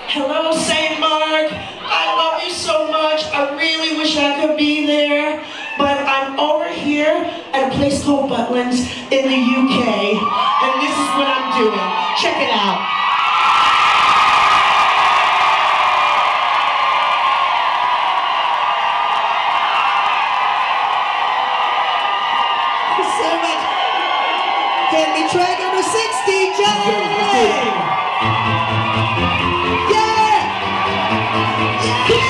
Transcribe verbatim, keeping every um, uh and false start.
Hello, Saint Mark. I love you so much. I really wish I could be there. But I'm over here at a place called Butlins in the U K. And this is what I'm doing. Check it out. Thank you so much. Get me track number sixty, Johnny! Yeah! Yeah!